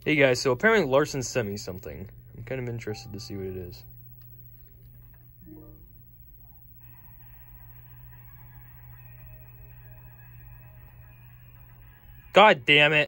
Hey guys, so apparently Larsen sent me something. I'm kind of interested to see what it is. God damn it.